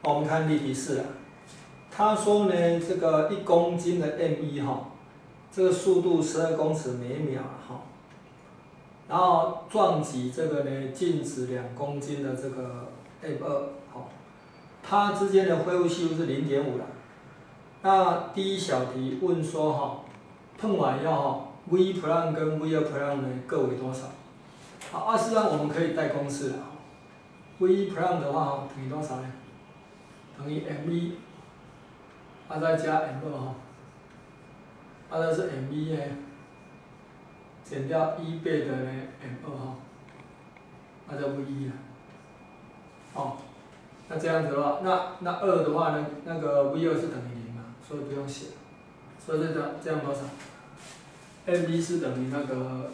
我们看例题4啊，他说呢，这个1公斤的 m1哈，这个速度12公尺每秒哈，然后撞击这个呢静止2公斤的这个 m2哈，它之间的恢复系数是0.5啦。那第一小题问说哈，碰完以后哈 ，v prime 跟 v2 prime 呢各为多少？好，事实上我们可以带公式了。v prime 的话哈，等于多少呢？等于 m1，再加 m2哈，这是 m1 呢，减掉1倍的呢 m2哈，就 v1 了。哦，那这样子的话，那2的话呢，那个 v2 是等于0嘛，所以不用写。所以这样多少 ？m1 是等于那个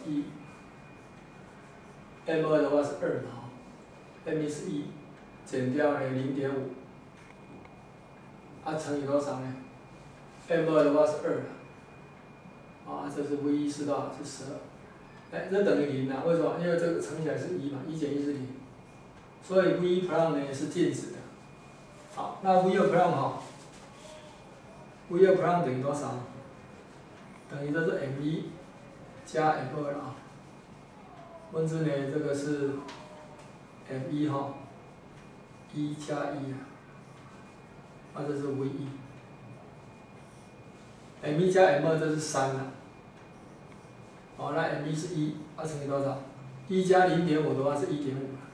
1，m2 的话是2嘛，m1 是1，减掉呢0.5。乘以多少呢 ？m2 的话是2，这是 v1 是多少？是12。这等于0啊？为什么？因为这个乘起来是1嘛，1减1是0，所以 v prime 呢是静止的。好，那 v2 prime 哈 ，v2 prime 等于多少？等于这是 m1 加 m2 了啊。分之呢这个是 m1哈，1加1啊。这是 v1，m1 加 m2 这是3了，好，那 m1 是1，乘以多少？1加0.5的话是1.5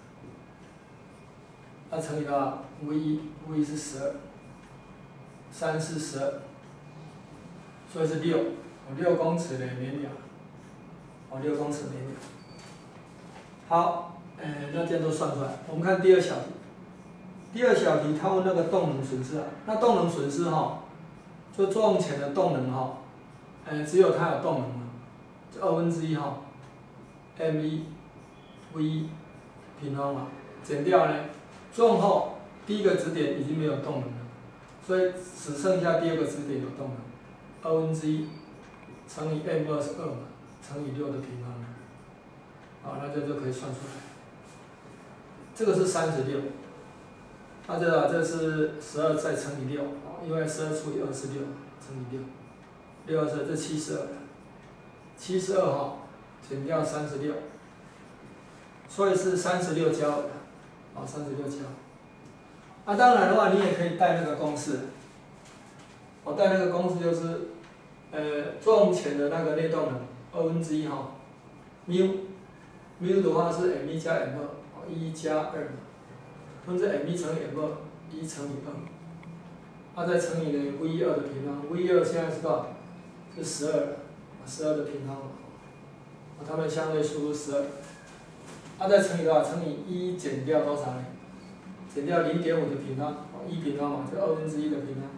了，乘以多少 ？v1 是12，3是12，所以是6公尺每秒，6公尺每秒。好，那这样都算出来。我们看第2小题。第2小题，他问那个动能损失啊，那动能损失哈，就作用前的动能哈，只有它有动能嘛，就1/2哈 ，m1 v1 平方嘛，减掉呢，作用后第一个质点已经没有动能了，所以只剩下第2个质点有动能，1/2乘以 m2是2嘛，乘以6的平方，好，那这就可以算出来。这个是36。这是12再乘以6，因为12除以2是6，乘以6，6是这72了，72哈减掉36，所以是36焦耳的，36焦。当然的话，你也可以带那个公式，带那个公式就是，作用前的那个内动能1/2哈，μ 的话是 m1 加 m2，1加2嘛。分之 m1 乘以 m2，1乘以2，再乘以呢 v2 的平方 ，v2 现在是多少？是12的平方，它们相对数是12，再乘以多少？乘以1减掉多少呢？减掉0.5的平方，1平方嘛，就1/2的平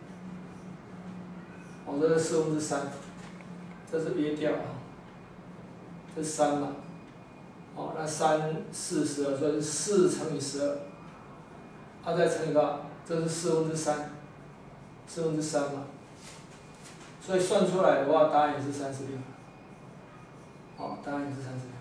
方，这是3/4，这是约掉这是3嘛，那3、4、12，所以是4乘以12。再乘以多少？这是3/4嘛，所以算出来的话，答案也是36。答案也是36。